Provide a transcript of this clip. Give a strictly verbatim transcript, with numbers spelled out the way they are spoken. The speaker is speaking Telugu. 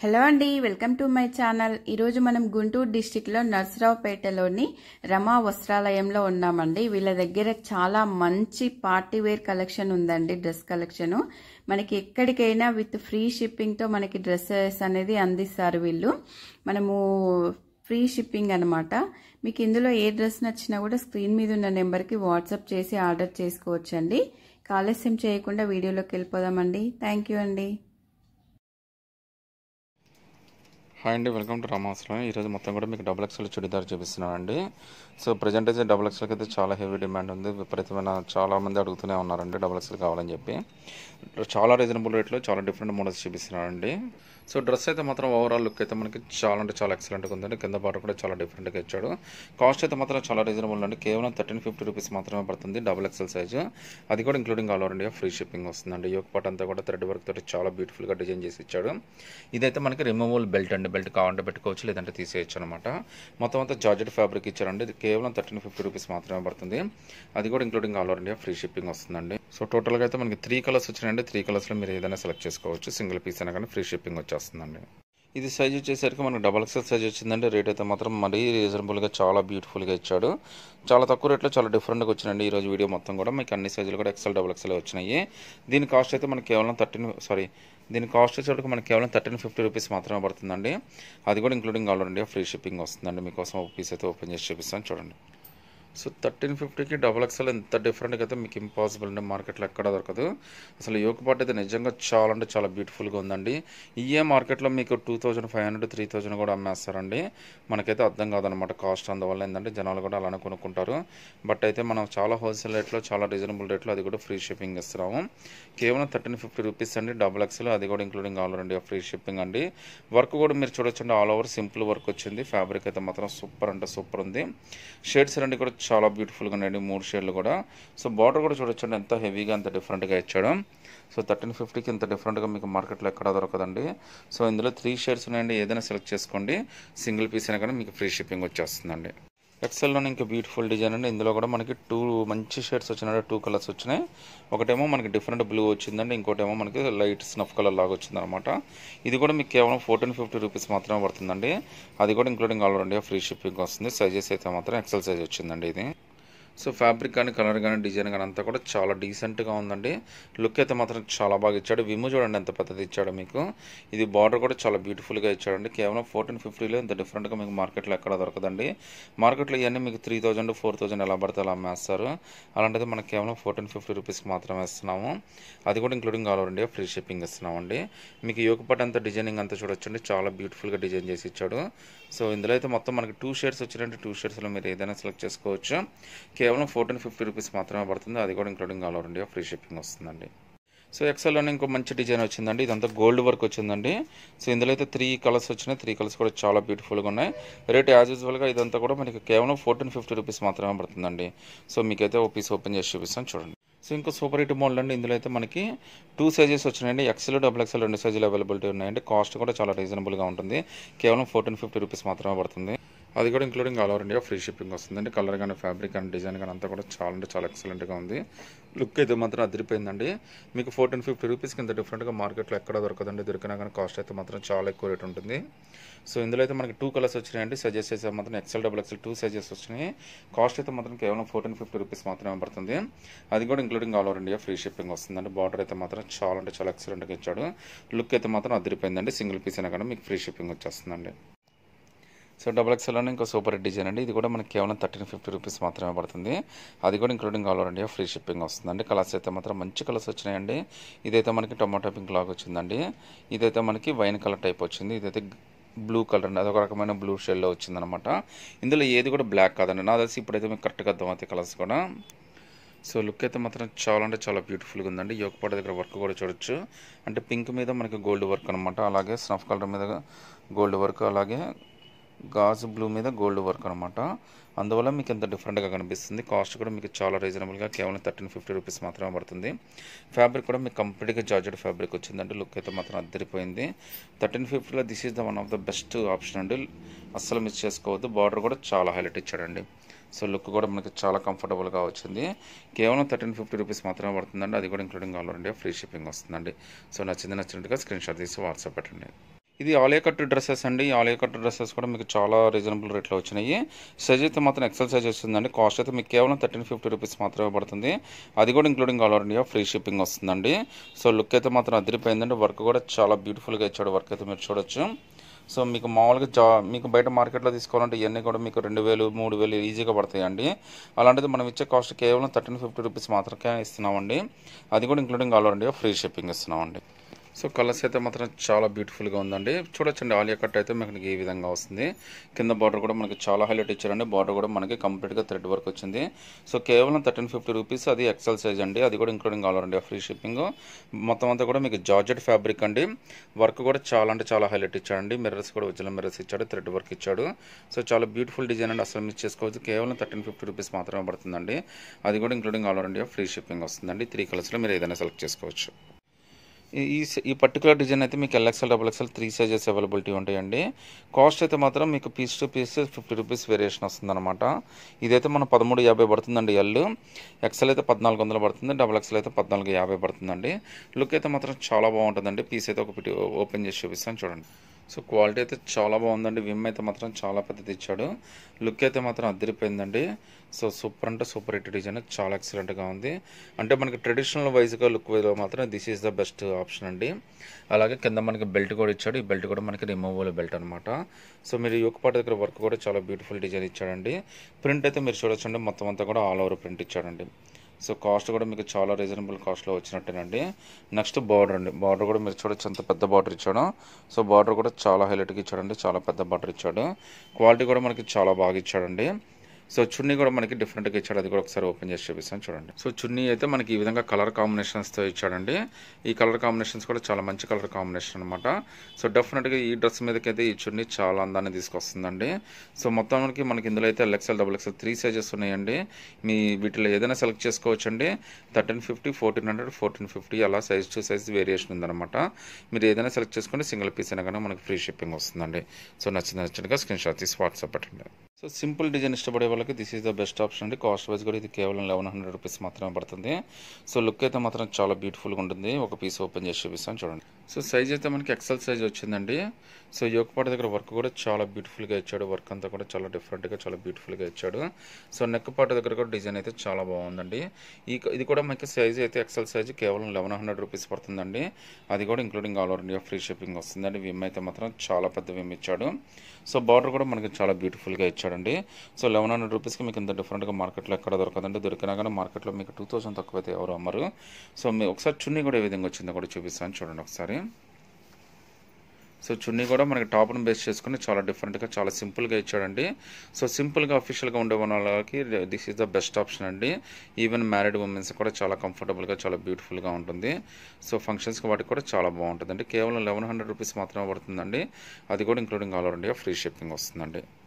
హలో అండి, వెల్కమ్ టు మై ఛానల్. ఈరోజు మనం గుంటూరు డిస్టిక్లో నరసరావుపేటలోని రమా వస్త్రాలయంలో ఉన్నామండి. వీళ్ళ దగ్గర చాలా మంచి పార్టీ వేర్ కలెక్షన్ ఉందండి, డ్రెస్ కలెక్షను. మనకి ఎక్కడికైనా విత్ ఫ్రీ షిప్పింగ్తో మనకి డ్రెస్సెస్ అనేది అందిస్తారు వీళ్ళు. మనము ఫ్రీ షిప్పింగ్ అనమాట. మీకు ఇందులో ఏ డ్రెస్ నచ్చినా కూడా స్క్రీన్ మీద ఉన్న నెంబర్కి వాట్సాప్ చేసి ఆర్డర్ చేసుకోవచ్చండి. ఆలస్యం చేయకుండా వీడియోలోకి వెళ్ళిపోదామండి. థ్యాంక్ యూ అండి. హాయ్ అండి, వెల్కమ్ టు రామవాస్త్రాలయం. ఈరోజు మొత్తం కూడా మీకు డబుల్ ఎక్స్ఎల్ చుడిదార్ చూపిస్తున్నాను అండి. సో ప్రజెంట్ అయితే డబుల్ ఎక్స్ఎల్కి అయితే చాలా హెవీ డిమాండ్ ఉంది. విపరీతమైన చాలా మంది అడుగుతూనే ఉన్నారండి డబుల్ ఎక్స్ఎల్ కావాలని చెప్పి. చాలా రీజనబుల్ రేట్లో చాలా డిఫరెంట్ మోడల్స్ చూపిస్తున్నానండి. సో డ్రెస్ అయితే మాత్రం ఓవరాల్ లుక్ అయితే మనకి చాలా అంటే చాలా ఎక్సలెంట్గా ఉందండి. కింద బార్డర్ కూడా చాలా డిఫరెంట్గా ఇచ్చాడు. కాస్ట్ అయితే మాత్రం చాలా రీజనబుల్ అండి. కేవలం థర్టీన్ ఫిఫ్టీ రూపీస్ మాత్రమే పడుతుంది డబుల్ ఎక్స్ఎల్ సైజు. అది కూడా including all over India free shipping వస్తుందండి. యోక్ పార్ట్ అంతా కూడా థ్రెడ్ వర్క్ తోటి చాలా బ్యూటిఫుల్గా డిజైన్ చేసి ఇచ్చాడు. ఇదైతే మనకి రిమూవబుల్ బెల్ట్ అండి. బెల్ట్ కావాలంటే పెట్టుకోవచ్చు, లేదంటే తీసేయచ్చు అనమాట. మొత్తం అంతా జార్జెట్ ఫ్యాబ్రిక్ ఇచ్చారండి. ఇది కేవలం థర్టీన్ ఫిఫ్టీ రూపీస్ మాత్రమే పడుతుంది. అది కూడా including all over India free shipping వస్తుందండి. సో టోటల్గా అయితే మనకి త్రీ కలర్స్ వచ్చినాయండి. త్రీ కలర్స్లో మీరు ఏదైనా సెలెక్ట్ చేసుకోవచ్చు. సింగిల్ పీస్ అయినా కానీ ఫ్రీ షిప్పింగ్ వచ్చేస్తుందండి. ఇది సైజ్ వచ్చేసరికి మనకు డబల్ ఎక్స్ఎల్ సైజ్ వచ్చిందండి. రేట్ అయితే మాత్రం మరీ రీజనబుల్గా చాలా బ్యూటిఫుల్గా ఇచ్చాడు. చాలా తక్కువ రేట్లో చాలా డిఫరెంట్గా వచ్చినండి. ఈరోజు వీడియో మొత్తం కూడా మీకు అన్ని సైజులు కూడా ఎక్స్ఎల్ డబల్ ఎక్స్ఎల్ వచ్చినాయి. దీని కాస్ట్ అయితే మనకి కేవలం థర్టీన్ సారీ దీని కాస్ట్ వచ్చేసరికి మనకి కేవలం థర్టీన్ ఫిఫ్టీ రూపీస్ మాత్రమే పడుతుందండి. అది కూడా including all over India free shipping వస్తుందండి. మీకోసం ఒక పీస్ అయితే ఓపెన్ చేసి చూపిస్తాను చూడండి. సో థర్టీన్ ఫిఫ్టీకి డబల్ ఎక్స్ఎల్ ఎంత డిఫరెంట్గా అయితే మీకు ఇంపాసిబుల్ అండి. మార్కెట్లో ఎక్కడ దొరకదు. అసలు యోక్ పార్ట్ అయితే నిజంగా చాలా అంటే చాలా బ్యూటిఫుల్గా ఉందండి. ఈఏ మార్కెట్లో మీకు two thousand five hundred three thousand కూడా అమ్మేస్తారండి. మనకైతే అర్థం కాదనమాట కాస్ట్. అందువల్ల ఏంటంటే జనాలు కూడా అలానే కొనుక్కుంటారు. బట్ అయితే మనం చాలా హోల్సేల్ రేట్లో చాలా రీజనబుల్ రేట్లో అది కూడా ఫ్రీ షిప్పింగ్ ఇస్తున్నాము. కేవలం థర్టీన్ ఫిఫ్టీ రూపీస్ అండి డబల్ ఎక్స్ఎల్. అది కూడా including all over India free shipping అండి. వర్క్ కూడా మీరు చూడొచ్చండి. ఆల్ ఓవర్ సింపుల్ వర్క్ వచ్చింది. ఫ్యాబ్రిక్ అయితే మాత్రం సూపర్ అంటే సూపర్ ఉంది. షేడ్స్ రెండు కూడా చాలా బ్యూటిఫుల్గా ఉన్నాయండి, మూడు షేడ్లు కూడా. సో బార్డర్ కూడా చూడొచ్చండి ఎంత హెవీగా ఎంత డిఫరెంట్గా ఇచ్చాడు. సో థర్టీన్ ఫిఫ్టీకి ఇంత డిఫరెంట్గా మీకు మార్కెట్లో ఎక్కడ దొరకదండి. సో ఇందులో త్రీ షేడ్స్ ఉన్నాయండి. ఏదైనా సెలెక్ట్ చేసుకోండి. సింగిల్ పీస్ అయినా కానీ మీకు ఫ్రీ షిప్పింగ్ వచ్చేస్తుందండి. ఎక్సెల్లోనే ఇంకా బ్యూటిఫుల్ డిజైన్ అండి. ఇందులో కూడా మనకి టూ మంచి షేడ్స్ వచ్చినాయి, టూ కలర్స్ వచ్చినాయి. ఒకటేమో మనకి డిఫరెంట్ బ్లూ వచ్చిందండి, ఇంకోటేమో మనకి లైట్ స్నఫ్ కలర్ లాగా వచ్చిందనమాట. ఇది కూడా మీకు కేవలం ఫోర్టీన్ ఫిఫ్టీ రూపీస్ మాత్రమే పడుతుందండి. అది కూడా including all over India free shipping వస్తుంది. సైజెస్ అయితే మాత్రం ఎక్సెల్ సైజ్ వచ్చిందండి ఇది. సో ఫ్యాబ్రిక్ కానీ కలర్ కానీ డిజైన్ కానీ అంతా కూడా చాలా డీసెంట్గా ఉందండి. లుక్ అయితే మాత్రం చాలా బాగా ఇచ్చాడు. విమ్ము చూడండి ఎంత పెద్దది ఇచ్చాడు మీకు. ఇది బార్డర్ కూడా చాలా బ్యూటిఫుల్గా ఇచ్చాడండి. కేవలం ఫోర్టీన్ ఫిఫ్టీలో ఇంత డిఫరెంట్గా మీకు మార్కెట్లో ఎక్కడ దొరకదండి. మార్కెట్లో ఇవన్నీ మీకు త్రీ థౌజండ్ ఫోర్ థౌజండ్ ఎలా పడితే అలా అమ్మేస్తారు. అలాంటిది మనకు కేవలం ఫోర్టీన్ ఫిఫ్టీ రూపీస్కి మాత్రమే ఇస్తున్నాము. అది కూడా including all over India free shipping ఇస్తున్నామండి. మీకు యోగ పట్ అంతా డిజైనింగ్ అంతా చూడొచ్చండి. చాలా బ్యూటిఫుల్గా డిజైన్ చేసి ఇచ్చాడు. సో ఇందులో అయితే మొత్తం మనకి టూ షేడ్స్ వచ్చినట్టు టూ షేడ్స్లో మీరు ఏదైనా సెలెక్ట్ చేసుకోవచ్చు. కేవలం ఫోర్టీన్ ఫిఫ్టీ రూపీస్ మాత్రమే పడుతుంది. అది కూడా including all over India free shipping వస్తుందండి. సో ఎక్సెల్లోనే ఇంకో మంచి డిజైన్ వచ్చిందండి. ఇదంతా గోల్డ్ వర్క్ వచ్చిందండి. సో ఇందులో అయితే త్రీ కలర్స్ వచ్చినాయి. త్రీ కలర్స్ కూడా చాలా బ్యూటిఫుల్గా ఉన్నాయి. రేట్ యాజ్ యూజువల్గా ఇదంతా కూడా మనకి కేవలం ఫోర్టీన్ ఫిఫ్టీ రూపీస్ మాత్రమే పడుతుందండి. సో మీకైతే ఓ పీస్ ఓపెన్ చేసి చూపిస్తాను చూడండి. సో ఇంకో సూపర్ హిట్ మోడల్ అండి. ఇందులో అయితే మనకి టూ సైజెస్ వచ్చినాయండి. ఎక్సెల్ డబుల్ ఎక్సెల్ రెండు సైజులు అవైలబిలిటీ ఉన్నాయండి. కాస్ట్ కూడా చాలా రీజనబుల్గా ఉంటుంది. కేవలం ఫోర్టీన్ ఫిఫ్టీ రూపీస్ మాత్రమే పడుతుంది. అది కూడా including all over India free shipping వస్తుందండి. కలర్ కానీ ఫ్యాబ్రిక్ కానీ డిజైన్ కానీ అంతా కూడా చాలా అంటే చాలా ఎక్సలెంట్గా ఉంది. లుక్ అయితే మాత్రం అదిరిపోయిందండి. మీకు ఫోర్టీన్ ఫిఫ్టీ రూపీస్కి ఇంత డిఫరెంట్గా మార్కెట్లో ఎక్కడ దొరకదండి. దొరికినా కానీ కాస్ట్ అయితే మాత్రం చాలా ఎక్కువ రేట్ ఉంటుంది. సో ఇందులో అయితే మనకి టూ కలర్స్ వచ్చినాయండి. సజెస్ట్ చేసే మాత్రం XL double XL two sizes వచ్చినాయి. కాస్ట్ అయితే మాత్రం కేవలం ఫోర్టీన్ ఫిఫ్టీ రూపీస్ మాత్రమే పడుతుంది. అది కూడా including all over India free shipping వస్తుందండి. బార్డర్ అయితే మాత్రం చాలా అంటే చాలా ఎక్సలెంట్గా ఇచ్చాడు. లుక్ అయితే మాత్రం అదిరిపోయిందండి. సింగిల్ పీస్ అయినా కానీ మీకు ఫ్రీ షిప్పింగ్ వచ్చేస్తుందండి. సో డబల్ ఎక్స్ఎల్లోనే ఇంకో సూపర్ డిజైన్ అండి. ఇది కూడా మనకి కేవలం థర్టీన్ ఫిఫ్టీ రూపీస్ మాత్రమే పడుతుంది. అది కూడా including all over India free shipping వస్తుందండి. కలర్స్ అయితే మాత్రం మంచి కలర్స్ వచ్చినాయండి. ఇదైతే మనకి టొమాటో పింక్ లాగా వచ్చిందండి. ఇదైతే మనకి వైన్ కలర్ టైప్ వచ్చింది. ఇదైతే బ్లూ కలర్ అండి. అదొక రకమైన బ్లూ షేడ్లో వచ్చిందనమాట. ఇందులో ఏది కూడా బ్లాక్ కాదండి. నా తెలిసి ఇప్పుడైతే మీకు కరెక్ట్గా అర్థమవుతాయి కలర్స్ కూడా. సో లుక్ అయితే మాత్రం చాలా అంటే చాలా బ్యూటిఫుల్గా ఉందండి. యోగ పాట దగ్గర వర్క్ కూడా చూడొచ్చు. అంటే పింక్ మీద మనకి గోల్డ్ వర్క్ అనమాట. అలాగే స్నఫ్ కలర్ మీద గోల్డ్ వర్క్, అలాగే గాజు బ్లూ మీద గోల్డ్ వర్క్ అనమాట. అందువల్ల మీకు ఎంత డిఫరెంట్గా కనిపిస్తుంది. కాస్ట్ కూడా మీకు చాలా రీజనబుల్గా కేవలం థర్టీన్ ఫిఫ్టీ రూపీస్ మాత్రమే పడుతుంది. ఫ్యాబ్రిక్ కూడా మీకు కంప్లీట్గా జార్జెట్ ఫ్యాబ్రిక్ వచ్చిందండి. లుక్ అయితే మాత్రం అద్దరిపోయింది. థర్టీన్ ఫిఫ్టీలో this is the one of the best option అండి. అస్సలు మిస్ చేసుకోవద్దు. బార్డర్ కూడా చాలా హైలైట్ ఇచ్చాడండి. సో లుక్ కూడా మనకి చాలా కంఫర్టబుల్గా వచ్చింది. కేవలం థర్టీన్ ఫిఫ్టీ రూపీస్ మాత్రమే పడుతుందండి. అది కూడా including all over India free shipping వస్తుందండి. సో నచ్చింది నచ్చినట్టుగా స్క్రీన్ షాట్ తీసి వాట్సాప్ పెట్టండి. ఇది ఆలియా కట్ డ్రెస్సెస్ అండి. ఈ ఆలియా కట్ డ్రెస్సెస్ కూడా మీకు చాలా రీజనబుల్ రేట్లో వచ్చినాయి. సైజ్ అయితే మాత్రం ఎక్సెల్ సైజ్ వస్తుందండి. కాస్ట్ అయితే మీకు కేవలం థర్టీన్ ఫిఫ్టీ రూపీస్ మాత్రమే పడుతుంది. అది కూడా including all over India free shipping వస్తుందండి. సో లుక్ అయితే మాత్రం అదిరిపోయిందండి. వర్క్ కూడా చాలా బ్యూటిఫుల్గా ఇచ్చాడు. వర్క్ అయితే మీరు చూడొచ్చు. సో మీకు మామూలుగా జా మీకు బయట మార్కెట్లో తీసుకోవాలంటే ఇవన్నీ కూడా మీకు రెండు వేలు మూడు వేలు ఈజీగా పడతాయండి. అలాంటిది మనం ఇచ్చే కాస్ట్ కేవలం థర్టీన్ ఫిఫ్టీ రూపీస్ మాత్రమే ఇస్తున్నామండి. అది కూడా including all over India free shipping ఇస్తున్నామండి. సో కలర్స్ అయితే మాత్రం చాలా బ్యూటిఫుల్గా ఉందండి. చూడొచ్చండి, ఆలియా కట్ అయితే మనకి ఈ విధంగా వస్తుంది. కింద బార్డర్ కూడా మనకి చాలా హైలైట్ ఇచ్చారండి. బార్డర్ కూడా మనకి కంప్లీట్గా థ్రెడ్ వర్క్ వచ్చింది. సో కేవలం థర్టీన్ ఫిఫ్టీ రూపీస్, అది ఎక్సెల్ సైజ్ అండి. అది కూడా including all over India free shipping. మొత్తం అంతా కూడా మీకు జార్జెట్ ఫ్యాబ్రిక్ అండి. వర్క్ కూడా చాలా అంటే చాలా హైలైట్ ఇచ్చాడండి. మిర్రర్స్ కూడా ఒరిజినల్ మిర్రర్స్ ఇచ్చాడు, థ్రెడ్ వర్క్ ఇచ్చాడు. సో చాలా బ్యూటిఫుల్ డిజైన్ అండి. అసలు మిస్ చేసుకోవచ్చు. కేవలం థర్టీన్ ఫిఫ్టీ రూపీస్ మాత్రమే పడుతుందండి. అది కూడా including all over India free shipping వస్తుందండి. త్రీ కలర్స్లో మీరు ఏదైనా సెలెక్ట్ చేసుకోవచ్చు. ఈ ఈ పర్టికులర్ డిజైన్ అయితే మీకు L XL double XL three sizes availability ఉంటాయండి. కాస్ట్ అయితే మాత్రం మీకు piece to piece fifty rupees variation వస్తుందన్నమాట. ఇదైతే మనం పదమూడు యాభై పడుతుందండి. ఎల్ ఎక్స్ఎల్ అయితే పద్నాలుగు వందలు పడుతుంది. డబుల్ ఎక్స్ఎల్ అయితే పద్నాలుగు యాభై పడుతుందండి. లుక్ అయితే మాత్రం చాలా బాగుంటుందండి. పీస్ అయితే ఒకటి ఓపెన్ చేసి చూపిస్తాను చూడండి. సో క్వాలిటీ అయితే చాలా బాగుందండి. విమ్ అయితే మాత్రం చాలా పెద్దది ఇచ్చాడు. లుక్ అయితే మాత్రం అదిరిపోయిందండి. సో సూపర్ అంటే సూపర్ హిట్ డిజైన్, చాలా ఎక్సలెంట్గా ఉంది. అంటే మనకి ట్రెడిషనల్ వైజ్గా లుక్ వైజ్గా మాత్రం this is the best option అండి. అలాగే కింద మనకి బెల్ట్ కూడా ఇచ్చాడు. ఈ బెల్ట్ కూడా మనకి రిమూవబుల్ బెల్ట్ అనమాట. సో మీరు యోగపాట దగ్గర వర్క్ కూడా చాలా బ్యూటిఫుల్ డిజైన్ ఇచ్చాడండి. ప్రింట్ అయితే మీరు చూడొచ్చండి, మొత్తం అంతా కూడా ఆల్ ఓవర్ ప్రింట్ ఇచ్చాడండి. సో కాస్ట్ కూడా మీకు చాలా రీజనబుల్ కాస్ట్లో వచ్చినట్టేనండి. నెక్స్ట్ బార్డర్ అండి. బార్డర్ కూడా మీరు చూడొచ్చు ఎంత పెద్ద బార్డర్ ఇచ్చాడు. సో బార్డర్ కూడా చాలా హైలైట్గా ఇచ్చాడండి. చాలా పెద్ద బార్డర్ ఇచ్చాడు. క్వాలిటీ కూడా మనకి చాలా బాగా ఇచ్చాడండి. సో చున్నీ కూడా మనకి డిఫరెంట్గా ఇచ్చాడు. అది కూడా ఒకసారి ఓపెన్ చేసి చూపిస్తాను చూడండి. సో చున్నీ అయితే మనకి ఈ విధంగా కలర్ కాంబినేషన్స్తో ఇచ్చాడండి. ఈ కలర్ కాంబినేషన్స్ కూడా చాలా మంచి కలర్ కాంబినేషన్ అనమాట. సో డెఫినెట్గా ఈ డ్రెస్ మీదకైతే ఈ చున్నీ చాలా అందాన్ని తీసుకొస్తుందండి. సో మొత్తానికి మనకి ఇందులో అయితే L XL double XL three sizes ఉన్నాయండి. మీ వీటిలో ఏదైనా సెలెక్ట్ చేసుకోవచ్చండి. Thirteen fifty fourteen hundred fourteen fifty అలా సైజ్ టు సైజ్ వేరియేషన్ ఉందన్నమాట. మీరు ఏదైనా సెలెక్ట్ చేసుకుంటే సింగిల్ పీస్ అయినా కానీ మనకి ఫ్రీ షిప్పింగ్ వస్తుందండి. సో నచ్చింది నచ్చినట్టుగా స్క్రీన్ షాట్ తీసి వాట్సాప్ పెట్టండి. సో సింపుల్ డిజైన్ ఇష్టపడే వాళ్ళకి this is the best option అండి. కాస్ట్ వైజ్ కూడా ఇది కేవలం లెవెన్ హండ్రెడ్ రూపీస్ మాత్రమే పడుతుంది. సో లుక్ అయితే మాత్రం చాలా బ్యూటిఫుల్గా ఉంటుంది. ఒక పీస్ ఓపెన్ చేసి చూపిస్తాను చూడండి. సో సైజ్ అయితే మనకి ఎక్సెల్ సైజ్ వచ్చిందండి. సో యోగపాట దగ్గర వర్క్ కూడా చాలా బ్యూటిఫుల్గా ఇచ్చాడు. వర్క్ అంతా కూడా చాలా డిఫరెంట్గా చాలా బ్యూటిఫుల్గా ఇచ్చాడు. సో నెక్ పాట దగ్గర కూడా డిజైన్ అయితే చాలా బాగుందండి. ఈ ఇది కూడా మనకి సైజ్ అయితే ఎక్సెల్ సైజ్ కేవలం లెవెన్ హండ్రెడ్ రూపీస్ పడుతుందండి. అది కూడా including all over India free shipping వస్తుందండి. విమ్ అయితే మాత్రం చాలా పెద్ద విమ్ ఇచ్చాడు. సో బార్డర్ కూడా మనకి చాలా బ్యూటిఫుల్గా ఇచ్చాడండి. సో లెవెన్ హండ్రెడ్ రూపీస్కి మీకు ఇంత డిఫరెంట్గా మార్కెట్లో ఎక్కడ దొరకదండి. దొరికినా కానీ మార్కెట్లో మీకు టూ థౌసండ్ తక్కువ అయితే ఎవరు అమ్మరు. సో మీ ఒకసారి చున్నీ కూడా ఏ విధంగా వచ్చిందో కూడా చూపిస్తాను చూడండి ఒకసారి. సో చున్నీ కూడా మనకి టాప్ను బేస్ చేసుకుని చాలా డిఫరెంట్గా చాలా సింపుల్గా ఇచ్చాడండి. సో సింపుల్గా అఫీషియల్గా ఉండే వాళ్ళకి this is the best option అండి. ఈవెన్ మ్యారీడ్ ఉమెన్స్ కూడా చాలా కంఫర్టబుల్గా చాలా బ్యూటిఫుల్గా ఉంటుంది. సో ఫంక్షన్స్కి వాటికి కూడా చాలా బాగుంటుందండి. కేవలం లెవెన్ హండ్రెడ్ రూపీస్ మాత్రమే పడుతుందండి. అది కూడా including all over India free shipping వస్తుందండి.